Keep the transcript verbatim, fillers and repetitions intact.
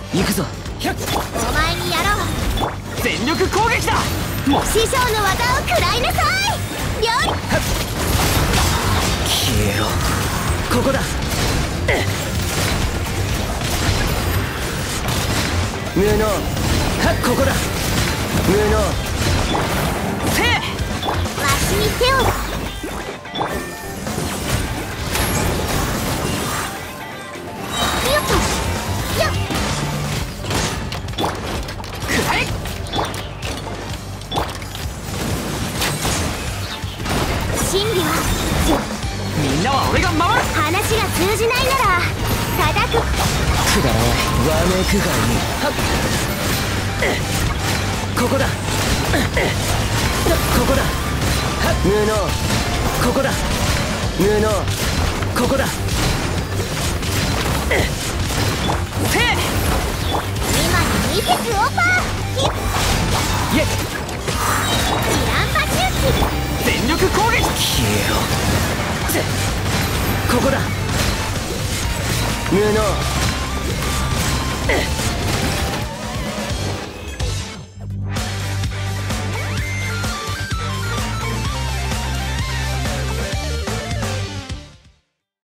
行くぞ。 お前にやろう。 全力攻撃だ。もう師匠の技を食らいなさい。料理消えろ。ここだ。無能。はっここだ。無能。せえ。 わしに手をだ。よっとよっくらえ。 真理はみんなは俺が守る。 話が通じないなら叩く。 くだらないわめくがいい。はっここだ。ここだ。はっ無能。ここだ。無能。ここだ。せえ。 今のミセスオーパーイエイ。 イランバチューキ。 全力攻撃。消えろ。ここだ。無能。